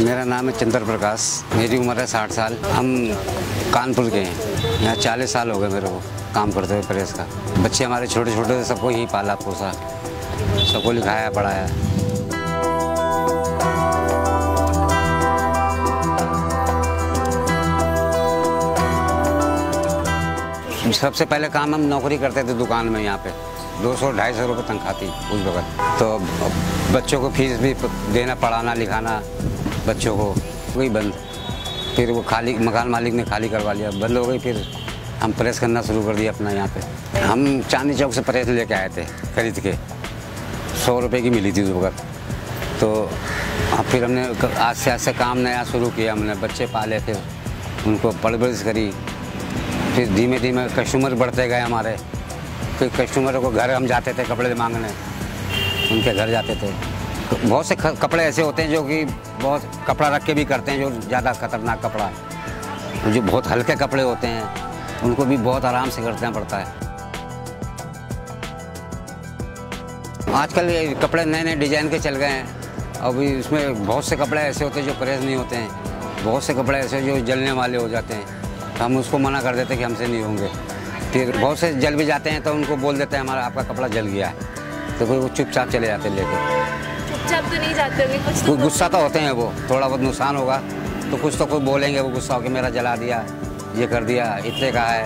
मेरा नाम है चंद्रप्रकाश, मेरी उम्र है 60 साल। हम कानपुर के हैं। यहाँ 40 साल हो गए मेरे को काम करते हुए प्रेस का। बच्चे हमारे छोटे छोटे सबको यही पाला पोसा, सबको लिखाया पढ़ाया। सबसे पहले काम हम नौकरी करते थे दुकान में, यहाँ पे 200-250 रुपये तनख्वाह थी उस वक्त। तो बच्चों को फीस भी देना, पढ़ाना लिखाना बच्चों को, वही बंद। फिर वो खाली मकान मालिक ने खाली करवा लिया, बंद हो गई। फिर हम प्रेस करना शुरू कर दिया अपना यहाँ पे। हम चांदनी चौक से प्रेस लेके आए थे खरीद के, 100 रुपये की मिली थी उस वक्त। तो फिर हमने आस्ते आस्ते काम नया शुरू किया, हमने बच्चे पाले, फिर उनको परवरिश करी। फिर धीमे धीमे कस्टमर बढ़ते गए हमारे। फिर कस्टमरों को घर हम जाते थे कपड़े मांगने, उनके घर जाते थे। बहुत से कपड़े ऐसे होते हैं जो कि बहुत कपड़ा रख के भी करते हैं, जो ज़्यादा खतरनाक कपड़ा, जो बहुत हल्के कपड़े होते हैं उनको भी बहुत आराम से करना पड़ता है। आजकल ये कपड़े नए नए डिज़ाइन के चल गए हैं। अभी इसमें बहुत से कपड़े ऐसे होते हैं जो प्रेस नहीं होते हैं, बहुत से कपड़े ऐसे जो जलने वाले हो जाते हैं। हम उसको मना कर देते हैं कि हमसे नहीं होंगे। फिर बहुत से जल भी जाते हैं तो उनको बोल देते हैं हमारा आपका कपड़ा जल गया है, तो फिर वो चुपचाप चले जाते हैं लेके। चुपचाप तो नहीं जाते होंगे, कुछ तो गुस्सा तो होते हैं, वो थोड़ा बहुत नुकसान होगा तो कुछ तो कोई बोलेंगे, वो गुस्सा होकर मेरा जला दिया, ये कर दिया, इतने का है,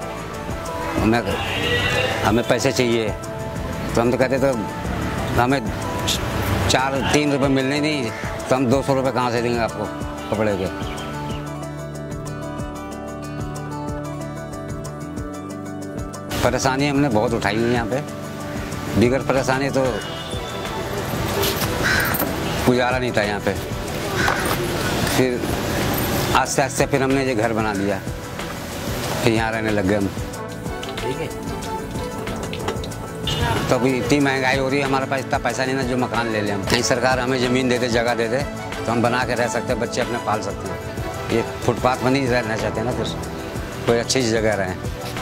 हमें पैसे चाहिए। तो हम तो कहते तो हमें 3 रुपये मिलने नहीं, तो हम 200 रुपये कहाँ से देंगे आपको कपड़े के। परेशानी हमने बहुत उठाई है यहाँ पे, बिगर परेशानी तो गुजारा नहीं था यहाँ पे। फिर आस्ते आस्ते फिर हमने ये घर बना लिया, फिर यहाँ रहने लग गए हम। ठीक है, तो अभी इतनी महंगाई हो रही है, हमारे पास इतना पैसा नहीं ना जो मकान ले लें हम। कहीं सरकार हमें ज़मीन दे दे, जगह दे दे, तो हम बना के रह सकते हैं, बच्चे अपने पाल सकते हैं। ये फुटपाथ पर नहीं रहना चाहते ना, फिर कोई अच्छी जगह रहें।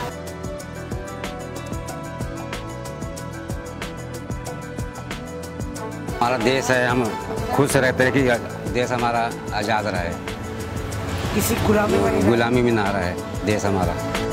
हमारा देश है, हम खुश रहते हैं कि देश हमारा आज़ाद रहे, किसी गुलामी में ना रहे देश हमारा।